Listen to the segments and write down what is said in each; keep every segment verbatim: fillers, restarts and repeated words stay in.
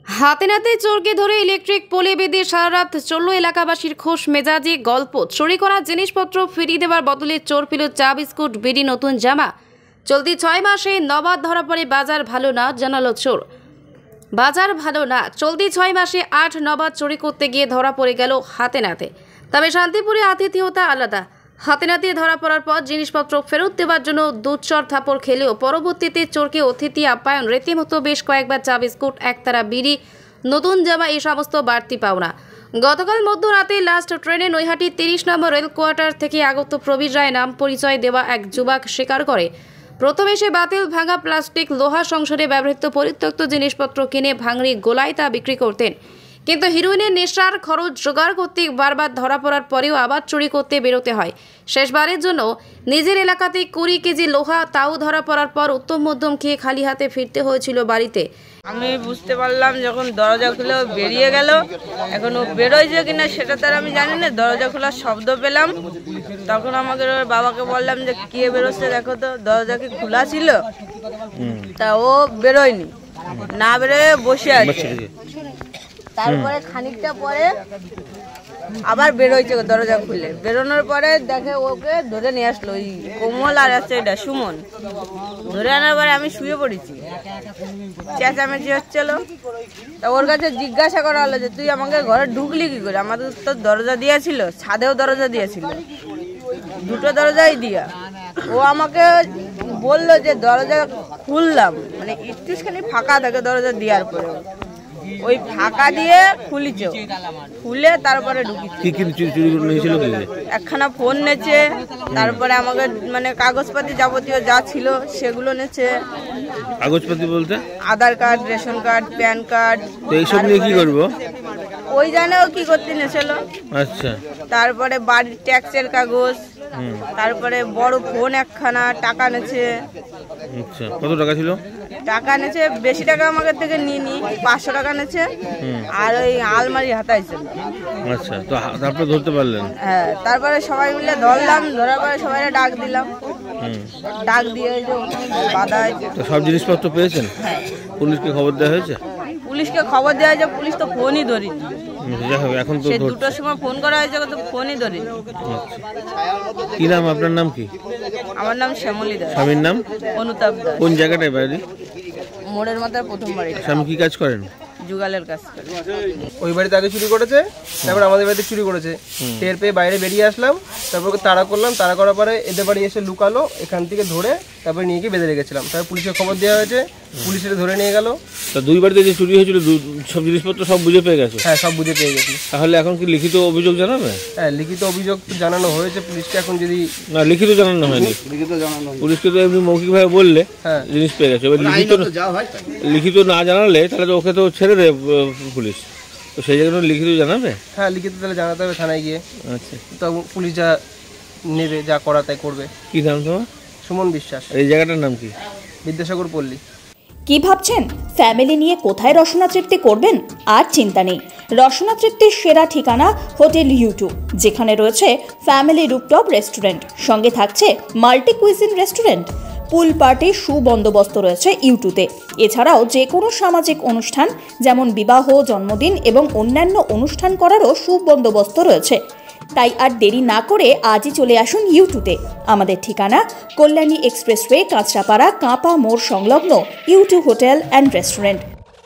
হাতে নাতে চোরকে ধরে ইলেকট্রিক পোলে বেঁধে সারা রাত চলল এলাকাবাসীর খোশ মেজাজে গল্প। চুরি করা জিনিসপত্র ফিরিয়ে দেওয়ার বদলে চোর পেল চা বিস্কুট, বিড়ি, নতুন জামা। চলতি ছয় মাসে নবাদ ধরা পড়ে বাজার ভালো না, জানালো চোর। বাজার ভালো না, চলতি ছয় মাসে আট নবাদ চুরি করতে গিয়ে ধরা পড়ে গেল হাতে নাতে। তবে শান্তিপুরে আতিথেয়তা আলাদা। হাতে নাতে ধরা পড়ার পর জিনিসপত্র ফেরত দেওয়ার জন্য দুধচর থাপড় খেলেও পরবর্তীতে চোরকে অতিথি আপ্যায়ন, রীতিমতো বেশ কয়েকবার চা বিস্কুট, একতারা বিড়ি, নতুন জামা এই সমস্ত বাড়তি পাওনা। গতকাল মধ্যরাতে লাস্ট ট্রেনে নৈহাটি তিরিশ নম্বর রেল কোয়ার্টার থেকে আগত প্রবীর রায় নাম পরিচয় দেওয়া এক যুবক স্বীকার করে, প্রথমে সে বাতিল, ভাঙা প্লাস্টিক, লোহা সংসারে ব্যবহৃত পরিত্যক্ত জিনিসপত্র কিনে ভাঙড়ি গোলায় তা বিক্রি করতেন। কিন্তু হিরোইনের নেশার খরচ জোগাড় করতে বারবার ধরা পড়ার পরেও আবার চুরি করতে বেরোতে হয়। শেষবারের জন্য নিজের এলাকাতে কুড়ি কেজি লোহা, তাও ধরা পড়ার পর উত্তম মধ্যম খেয়ে খালি হাতে ফিরতে হয়েছিল বাড়িতে। আমি বুঝতে পারলাম যখন দরজা খুলে ও বেরিয়ে গেল। এখন ও বেরোয়ছে কিনা সেটা তার আমি জানি না। দরজা খোলার শব্দ পেলাম, তখন আমাকে ওর বাবাকে বললাম যে কে বেরোচ্ছে দেখো তো, দরজা কি খোলা ছিল? তা ও বেরোয়নি, না বেরোয় বসে আছে। তারপরে খানিকটা পরে আবার বেরোয়ছে দরজা খুলে। বেরোনোর পরে দেখে ওকে ধরে নিয়ে আসলো ওই কোমল আর আছে এটা সুমন। ধরে আনার পরে আমি শুয়ে পড়েছি, চেঁচামেচি হচ্ছিল। তা ওর কাছে জিজ্ঞাসা করা হলো যে তুই আমাকে ঘরে ঢুকলি কি করে? আমাদের তো দরজা দিয়েছিল, ছাদেও দরজা দিয়েছিল, দুটো দরজাই দিয়া। ও আমাকে বললো যে দরজা খুললাম, মানে একটুখানি ফাঁকা থাকে দরজা দেওয়ার পরে, ওই ফাঁকা দিয়ে খুলিছে, খুলে তারপরে একখানা ফোন নেছে। তারপরে আমাকে মানে কাগজপাতি যাবতীয় যা ছিল সেগুলো নেছে। কাগজপাতি বলতে Aadhaar card, ration card, PAN card. এইসব নিয়ে কি করবো? ওই জানে ও কি করতে নেছিল। আচ্ছা। তারপরে বাড়ির ট্যাক্সের কাগজ, তারপরে বড় ফোন একখানা, টাকা নেছে। আচ্ছা, কত টাকা ছিল? টাকা নেছে বেশি টাকা আমাকে থেকে নিয়ে নি, পাঁচশো টাকা নেছে। আর ওই আলমারি হাতাইছে। আচ্ছা, তো তারপরে ধরতে পারলেন? হ্যাঁ, তারপরে সবাই মিলে ধরলাম। ধরার পরে সবাই ডাক দিলাম, ডাক দিয়ে বাধা হয়েছে। তো সব জিনিসপত্র পেয়েছেন? হ্যাঁ। পুলিশকে খবর দেওয়া হয়েছে? পুলিশকে খবর দেওয়া হয়েছে, পুলিশ তো ফোনই ধরিনি। এখন তো দুটোর সময় ফোন করা হয়েছে, তো ফোনই ধরিনি। কি নাম আপনার? নাম কি? আমার নাম শ্যামলী দাস। স্বামীর নাম? অনুতাপ দাস। কোন জায়গাটায় বাড়ি? মোড়ের মাথায় প্রথম বাড়ি। স্বামী কি কাজ করেন? যুগালের কাজ। ওই বাড়িতে আগে চুরি করেছে, তারপর আমাদের বাড়িতে চুরি করেছে। টের পেয়ে বাইরে বেরিয়ে আসলাম, তারপর তাড়া করলাম। তাড়া করার পরে এদের বাড়ি এসে লুকালো, এখান থেকে ধরে তারপরে নিয়ে গিয়ে বেঁধে রেখেছিলাম। তারপর পুলিশকে খবর দেওয়া হয়েছে, পুলিশ এসে ধরে নিয়ে গেল। তা দুই বাড়িতে যে চুরি হয়েছিল সব জিনিসপত্র সব বুঝে পেয়ে গেছে? হ্যাঁ, সব বুঝে পেয়ে গেছি। তাহলে এখন কি লিখিত অভিযোগ জানাবে? হ্যাঁ, লিখিত অভিযোগ জানানো হয়েছে পুলিশকে। এখন যদি না লিখিত জানানো হয়নি, লিখিত জানানো পুলিশকে তো এমনি মৌখিকভাবে বললে হ্যাঁ জিনিস পেয়ে গেছে। এবার লিখিত লিখিত না জানালে তাহলে তো ওকে তো ছেড়ে দেয় পুলিশ, তো সেই জায়গায় লিখিত জানাবে? হ্যাঁ, লিখিত তাহলে জানাতে হবে থানায় গিয়ে। আচ্ছা, তো পুলিশ যা নেবে, যা করা তাই করবে। কি নাম তোমার? সুমন বিশ্বাস। এই জায়গাটার নাম কি? বিদ্যাসাগর পল্লী। কি ভাবছেন ফ্যামিলি নিয়ে কোথায় রসনা তৃপ্তি করবেন? আর চিন্তা নেই, রসনা তৃপ্তির সেরা ঠিকানা হোটেল ইউটু, যেখানে রয়েছে ফ্যামিলি রুফটপ রেস্টুরেন্ট, সঙ্গে থাকছে মাল্টি কুইজিন রেস্টুরেন্ট। পুল পার্টির সুবন্দোবস্ত রয়েছে ইউটুতে। এছাড়াও যে কোনো সামাজিক অনুষ্ঠান যেমন বিবাহ, জন্মদিন এবং অন্যান্য অনুষ্ঠান করারও সুবন্দোবস্ত রয়েছে। তাই আর দেরি না করে আজই চলে আসুন ইউটুতে। আমাদের ঠিকানা কল্যাণী এক্সপ্রেসওয়ে, কাঁচরাপাড়া, কাঁপা মোড় সংলগ্ন U two hotel and restaurant.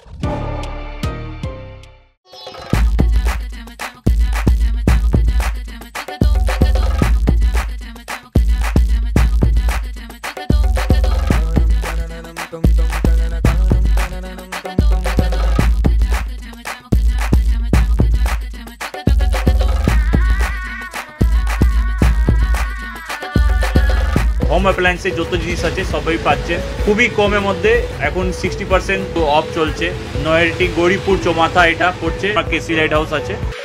Home অ্যাপ্লায়েন্সে যত জিনিস আছে সবই পাচ্ছেন খুবই কমের মধ্যে। এখন সিক্সটি পার্সেন্ট অফ চলছে। নয়ারটি গৌরীপুর চৌমাথা এটা পড়ছে, কেসি লাইট হাউস আছে।